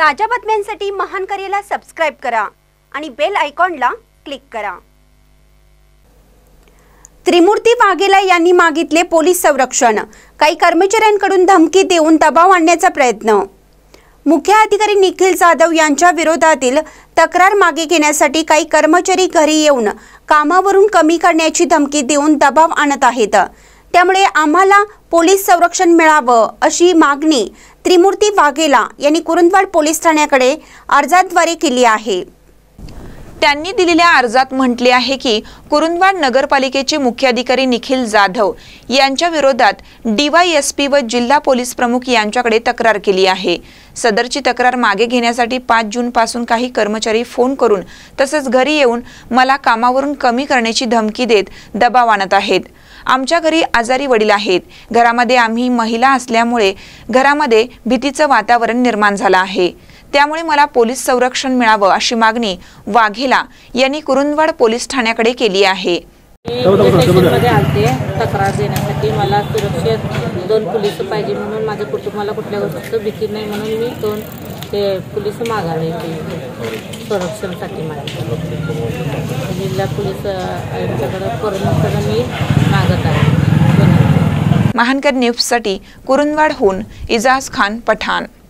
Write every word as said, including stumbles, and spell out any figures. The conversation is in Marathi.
ताज्या बातम्यांसाठी महान करेला सबस्क्राइब करा आणि बेल आयकॉनला क्लिक करा। त्रिमूर्ती वाघेला यांनी मागितले पोलीस संरक्षण। काही कर्मचाऱ्यांकडून धमकी देऊन दबाव आणण्याचा प्रयत्न। मुख्य अधिकारी निखिल जाधव यांच्या विरोधातील तक्रार मागे घेण्यासाठी काही कर्मचारी घरी येऊन कामावरून कमी करण्याची धमकी देऊन दबाव आणत आहेत। त्यामुळे आम्हाला पोलीस संरक्षण मिळावं अशी मागणी त्रिमूर्ती वाघेला यांनी कुरुंदवाड पोलीस ठाण्याकडे अर्जाद्वारे केली आहे। त्यांनी दिलेल्या अर्जात म्हटले आहे की कुरुंदवाड नगरपालिकेचे मुख्य अधिकारी निखिल जाधव यांच्या विरोधात डीवायएसपी व जिल्हा पोलीस प्रमुख यांच्याकडे तक्रार केली आहे। सदरची तक्रार मागे घेण्यासाठी पाच जून पासून काही कर्मचारी फोन करून तसेच घरी येऊन मला कामावरून कमी करण्याची धमकी देत दबाव आणत आहेत। आमच्या घरी आजारी वडील आहेत। घरामध्ये आम्ही महिला असल्यामुळे घरामध्ये भीतीचं वातावरण निर्माण झालं आहे। त्यामुळे मला पोलीस संरक्षण मिळावं अशी मागणी वाघेला यांनी कुरुंदवाड पोलीस ठाण्याकडे केली आहे। मध्ये आलते तक्रार देण्यासाठी मला सुरक्षित दोन पोलीस पाहिजे म्हणून माझ्या कुटुंबाला कुठल्या गोष्टीचं भीती नाही म्हणून मी दोन ते पोलीस मागावे संरक्षणासाठी मागितले। जिल्हा पोलीस आयुक्तांकडे करून मी मागत आहे। महानकर न्यूजसाठी कुरुंदवाडहून इजाज खान पठाण।